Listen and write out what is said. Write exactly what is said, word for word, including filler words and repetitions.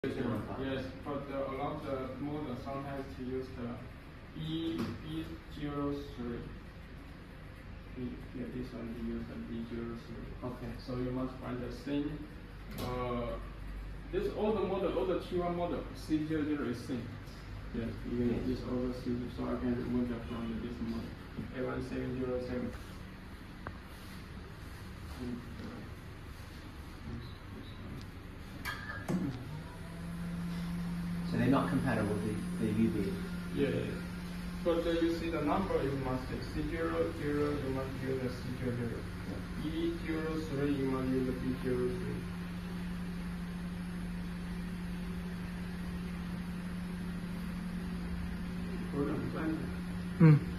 Yes, but uh, along the model sometimes to use the B B zero three. Yeah, this one you use the B zero three. Okay, so you must find the same. Uh, this all the model, all the T one model, C zero zero is same. Yes, you can use this all the C zero, so I can remove that from this model. A one seven zero seven. So they're not compatible with the, the U V? Yeah, yeah. But uh, you see the number, you must C zero zero, you must use the C zero zero. E zero three, you must use the B zero three. Program plan. Mm.